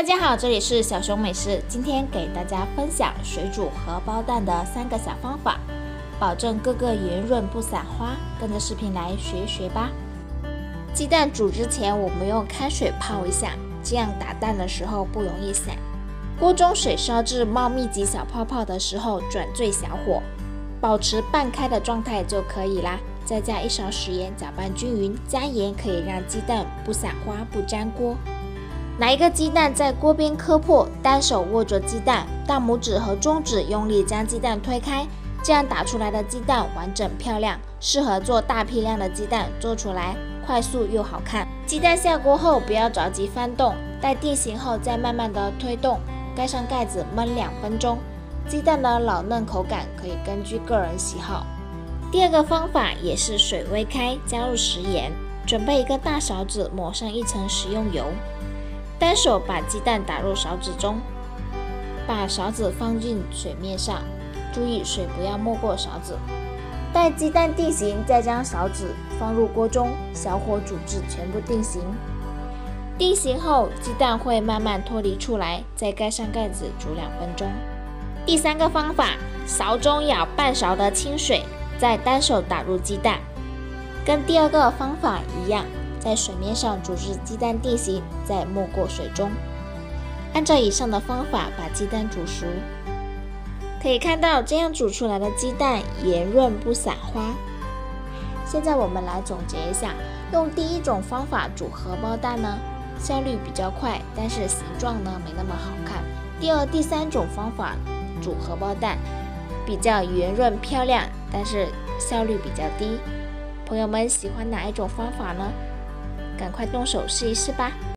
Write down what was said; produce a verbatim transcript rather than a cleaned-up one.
大家好，这里是小熊美食，今天给大家分享水煮荷包蛋的三个小方法，保证个个圆润不散花。跟着视频来学学吧。鸡蛋煮之前，我们用开水泡一下，这样打蛋的时候不容易散。锅中水烧至冒密集小泡泡的时候，转最小火，保持半开的状态就可以啦。再加一勺食盐，搅拌均匀。加盐可以让鸡蛋不散花、不粘锅。拿一个鸡蛋在锅边磕破，单手握着鸡蛋，大拇指和中指用力将鸡蛋推开，这样打出来的鸡蛋完整漂亮，适合做大批量的鸡蛋，做出来快速又好看。鸡蛋下锅后不要着急翻动，待定型后再慢慢的推动，盖上盖子焖两分钟。鸡蛋的老嫩口感可以根据个人喜好。第二个方法也是水微开，加入食盐，准备一个大勺子，抹上一层食用油。单手把鸡蛋打入勺子中，把勺子放进水面上，注意水不要没过勺子。待鸡蛋定型，再将勺子放入锅中，小火煮至全部定型。定型后，鸡蛋会慢慢脱离出来，再盖上盖子煮两分钟。第三个方法，勺中舀半勺的清水，再单手打入鸡蛋，跟第二个方法一样。在水面上煮至鸡蛋定型，再没过水中。按照以上的方法把鸡蛋煮熟，可以看到这样煮出来的鸡蛋圆润不散花。现在我们来总结一下，用第一种方法煮荷包蛋呢，效率比较快，但是形状呢没那么好看。第二、第三种方法煮荷包蛋比较圆润漂亮，但是效率比较低。朋友们喜欢哪一种方法呢？赶快动手试一试吧！